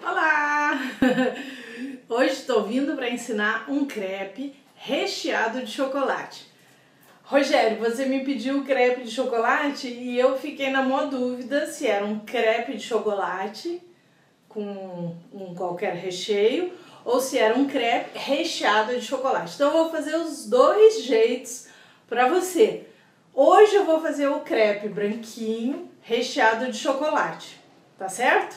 Olá! Hoje estou vindo para ensinar um crepe recheado de chocolate. Rogério, você me pediu crepe de chocolate e eu fiquei na maior dúvida se era um crepe de chocolate com qualquer recheio ou se era um crepe recheado de chocolate. Então eu vou fazer os dois jeitos para você. Hoje eu vou fazer o crepe branquinho recheado de chocolate, tá certo?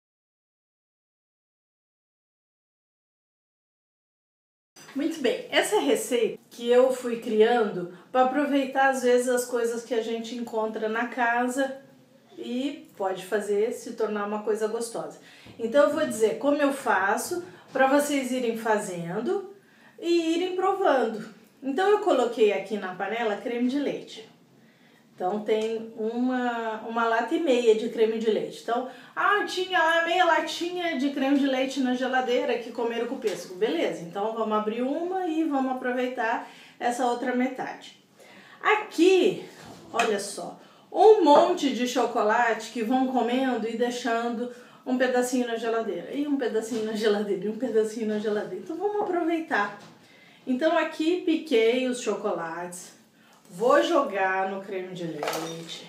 Muito bem, essa receita que eu fui criando para aproveitar às vezes as coisas que a gente encontra na casa e pode fazer se tornar uma coisa gostosa. Então eu vou dizer como eu faço para vocês irem fazendo e irem provando. Então eu coloquei aqui na panela creme de leite. Então tem uma lata e meia de creme de leite. Então, tinha lá meia latinha de creme de leite na geladeira que comeram com pêssego. Beleza, então vamos abrir uma e vamos aproveitar essa outra metade. Aqui, olha só, um monte de chocolate que vão comendo e deixando um pedacinho na geladeira. E um pedacinho na geladeira, e um pedacinho na geladeira. Então vamos aproveitar. Então aqui piquei os chocolates. Vou jogar no creme de leite.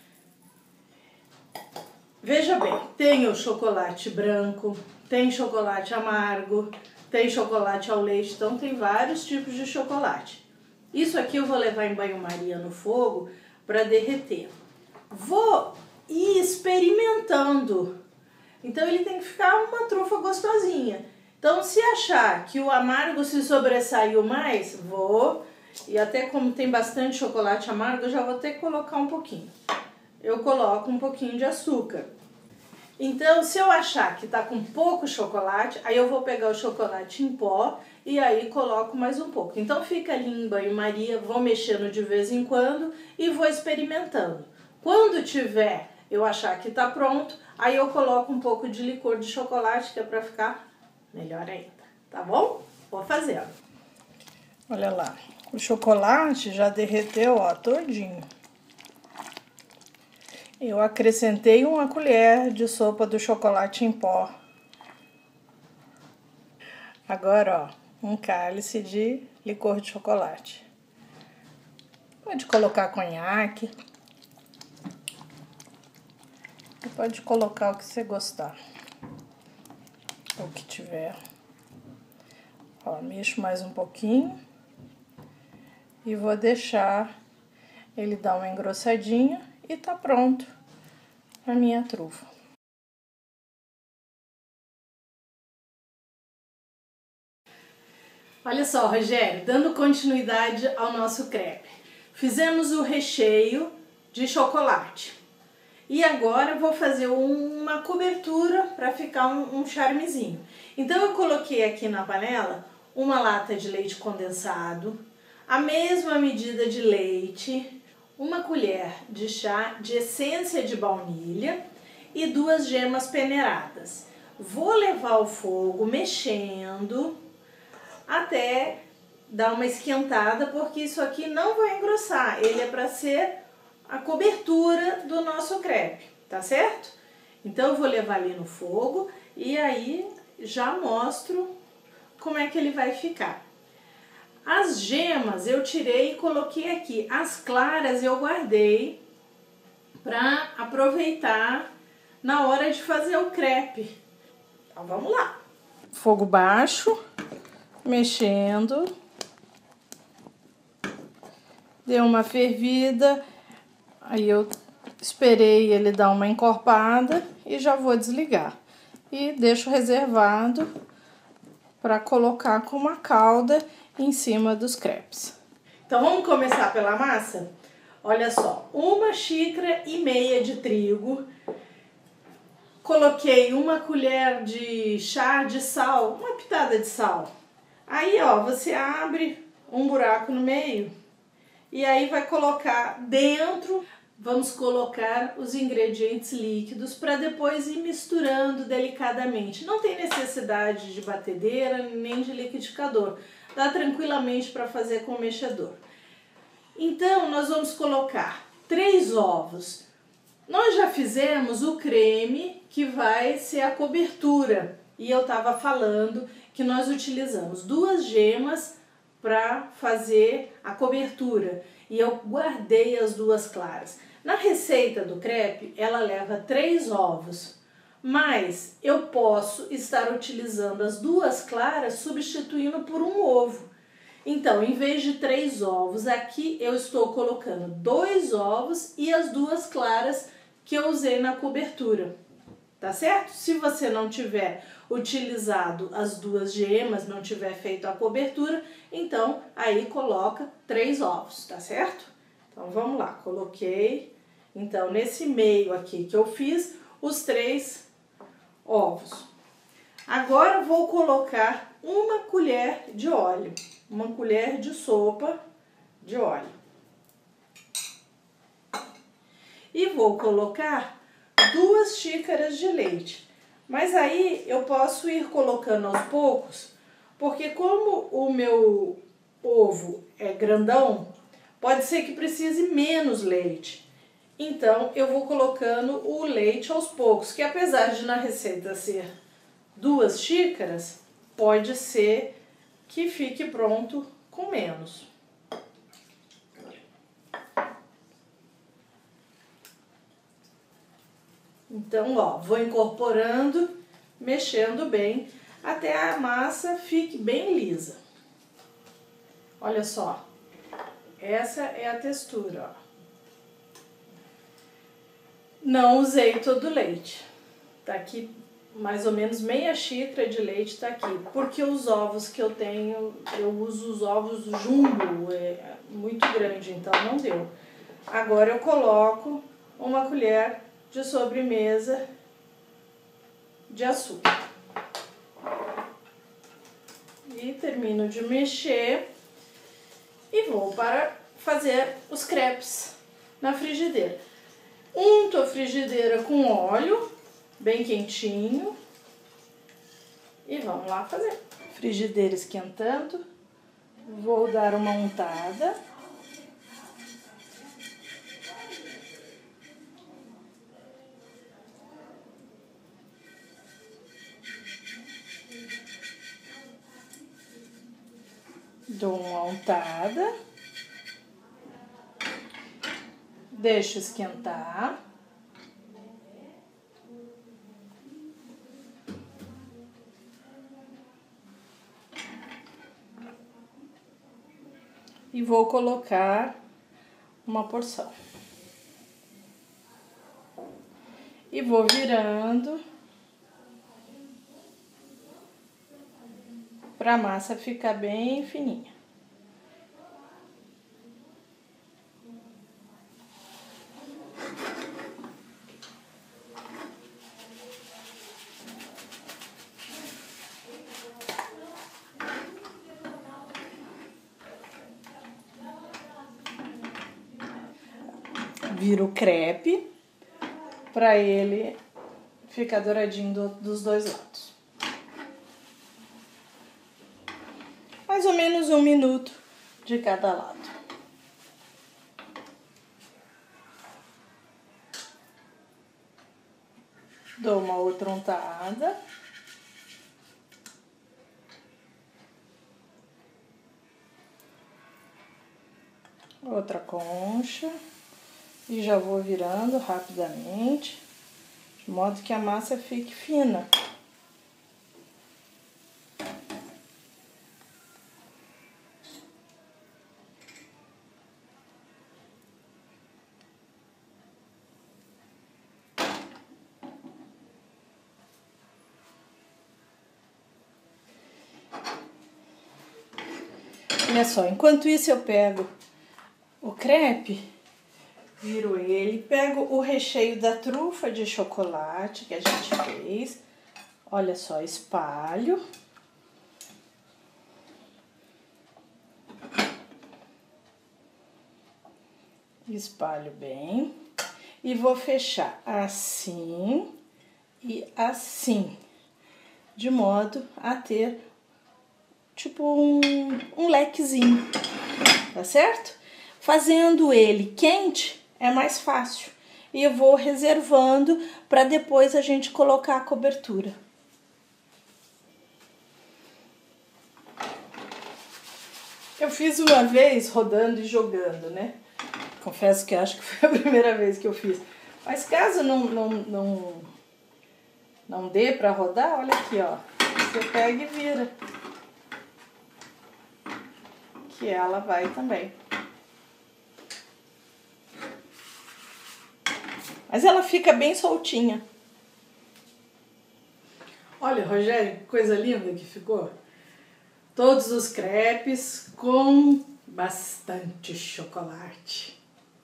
Veja bem, tem o chocolate branco, tem chocolate amargo, tem chocolate ao leite, então tem vários tipos de chocolate. Isso aqui eu vou levar em banho-maria no fogo para derreter. Vou ir experimentando. Então ele tem que ficar uma trufa gostosinha. Então se achar que o amargo se sobressaiu mais, e até como tem bastante chocolate amargo, eu já vou ter que colocar um pouquinho. Eu coloco um pouquinho de açúcar. Então, se eu achar que tá com pouco chocolate, aí eu vou pegar o chocolate em pó e aí coloco mais um pouco. Então fica ali em banho-maria, vou mexendo de vez em quando e vou experimentando. Quando tiver, eu achar que tá pronto, aí eu coloco um pouco de licor de chocolate, que é pra ficar melhor ainda, tá bom? Vou fazer, ó. Olha lá. O chocolate já derreteu, ó, todinho. Eu acrescentei uma colher de sopa do chocolate em pó. Agora, ó, um cálice de licor de chocolate. Pode colocar conhaque. Pode colocar o que você gostar. O que tiver. Ó, mexo mais um pouquinho. E vou deixar ele dar uma engrossadinha e tá pronto a minha trufa. Olha só, Rogério, dando continuidade ao nosso crepe. Fizemos o recheio de chocolate. E agora vou fazer uma cobertura para ficar um charmezinho. Então eu coloquei aqui na panela uma lata de leite condensado, a mesma medida de leite, uma colher de chá de essência de baunilha e 2 gemas peneiradas. Vou levar ao fogo mexendo até dar uma esquentada, porque isso aqui não vai engrossar, ele é para ser a cobertura do nosso crepe, tá certo? Então eu vou levar ali no fogo e aí já mostro como é que ele vai ficar. As gemas eu tirei e coloquei aqui. As claras eu guardei para aproveitar na hora de fazer o crepe. Então vamos lá. Fogo baixo, mexendo. Deu uma fervida. Aí eu esperei ele dar uma encorpada e já vou desligar. E deixo reservado para colocar com uma calda em cima dos crepes. Então vamos começar pela massa? Olha só, 1,5 xícaras de trigo, coloquei 1 colher de chá de sal, uma pitada de sal. Aí ó, você abre um buraco no meio e aí vai colocar dentro, vamos colocar os ingredientes líquidos para depois ir misturando delicadamente. Não tem necessidade de batedeira nem de liquidificador. Dá tranquilamente para fazer com o mexedor. Então, nós vamos colocar 3 ovos, Nós já fizemos o creme que vai ser a cobertura e eu estava falando que nós utilizamos 2 gemas para fazer a cobertura e eu guardei as 2 claras. Na receita do crepe ela leva 3 ovos, mas eu posso estar utilizando as 2 claras substituindo por um ovo. Então, em vez de 3 ovos, aqui eu estou colocando 2 ovos e as 2 claras que eu usei na cobertura, tá certo? Se você não tiver utilizado as 2 gemas, não tiver feito a cobertura, então aí coloca 3 ovos, tá certo? Então vamos lá, coloquei, então nesse meio aqui que eu fiz os 3 ovos. Agora vou colocar 1 colher de óleo, 1 colher de sopa de óleo. E vou colocar 2 xícaras de leite. Mas aí eu posso ir colocando aos poucos, porque como o meu ovo é grandão, pode ser que precise menos leite. Então eu vou colocando o leite aos poucos, que apesar de na receita ser 2 xícaras, pode ser que fique pronto com menos. Então, ó, vou incorporando, mexendo bem, até a massa fique bem lisa. Olha só, essa é a textura, ó. Não usei todo o leite, tá aqui mais ou menos meia xícara de leite tá aqui, porque os ovos que eu tenho, eu uso os ovos jumbo, é muito grande, então não deu. Agora eu coloco 1 colher de sobremesa de açúcar. E termino de mexer e vou para fazer os crepes na frigideira. Unto a frigideira com óleo, bem quentinho, e vamos lá fazer. Frigideira esquentando, vou dar uma untada. Dou uma untada, deixo esquentar. E vou colocar uma porção. E vou virando para a massa ficar bem fininha. Viro o crepe para ele ficar douradinho dos 2 lados. Mais ou menos 1 minuto de cada lado. Dou uma outra untada. Outra concha. E já vou virando rapidamente, de modo que a massa fique fina. Olha só, enquanto isso eu pego o crepe, viro ele, pego o recheio da trufa de chocolate que a gente fez. Olha só, espalho. Espalho bem. E vou fechar assim e assim, de modo a ter tipo um lequezinho, tá certo? Fazendo ele quente é mais fácil. e eu vou reservando para depois a gente colocar a cobertura. Eu fiz uma vez rodando e jogando, né? Confesso que acho que foi a primeira vez que eu fiz. Mas caso não dê para rodar, olha aqui, ó. Você pega e vira. Que ela vai também. Mas ela fica bem soltinha. Olha, Rogério, que coisa linda que ficou. Todos os crepes com bastante chocolate.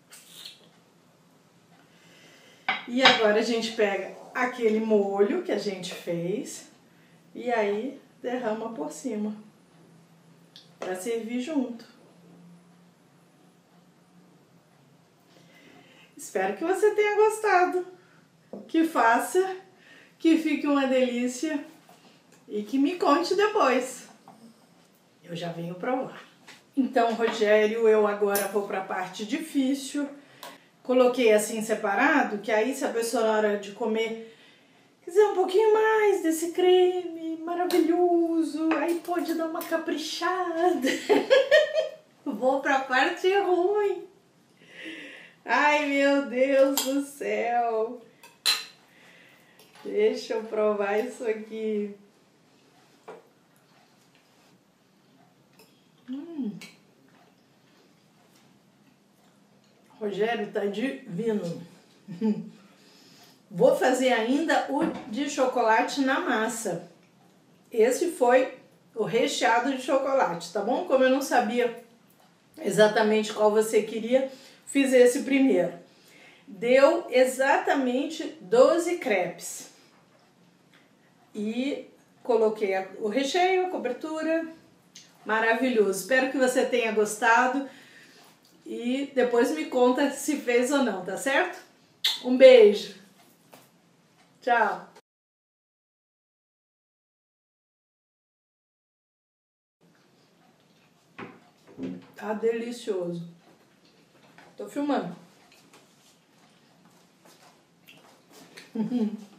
E agora a gente pega aquele molho que a gente fez e aí derrama por cima para servir junto. Espero que você tenha gostado, que faça, que fique uma delícia e que me conte depois. Eu já venho provar. Então, Rogério, eu agora vou para a parte difícil. Coloquei assim separado, que aí se a pessoa na hora de comer quiser um pouquinho mais desse creme maravilhoso, aí pode dar uma caprichada. Vou para a parte ruim. Ai, meu Deus do céu. Deixa eu provar isso aqui. Rogério, tá divino. Vou fazer ainda o de chocolate na massa. Esse foi o recheado de chocolate, tá bom? Como eu não sabia exatamente qual você queria, fiz esse primeiro. Deu exatamente 12 crepes. E coloquei o recheio, a cobertura. Maravilhoso. Espero que você tenha gostado. E depois me conta se fez ou não, tá certo? Um beijo. Tchau. Tá delicioso. Tô filmando.